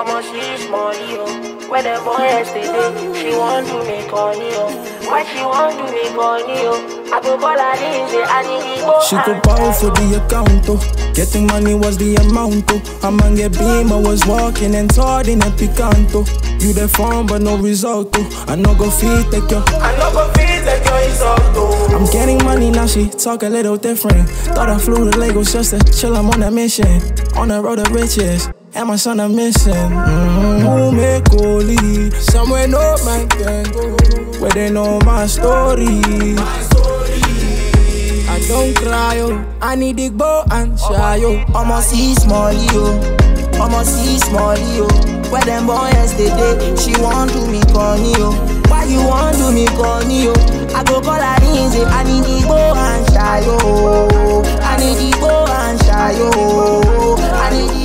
I'ma see money, oh. Where the boy yesterday, she want to make money, oh. Why she want to make money, oh. I go call her in, say I need it, oh. She could bow for the account, oh. Getting money was the amount, oh. I'm on get beam, I was walking and talking and picanto. You the form but no result, oh. I no go feed take your insult, oh. I'm getting money now, she talk a little different. Thought I flew to Lagos just to chill, I'm on a mission. On the road to riches, and my son I'm missing. Who make holy? Somewhere no man can go, where they know my story. I don't cry, oh. I need the bow and shy, oh. I'ma see smally, oh. I'ma see smally, oh. Where them boys they day, she want to me corny, oh. Why you want to me corny, oh? I go call her in, say I need the bow and shy, oh. I need the bow and shy, oh. I need the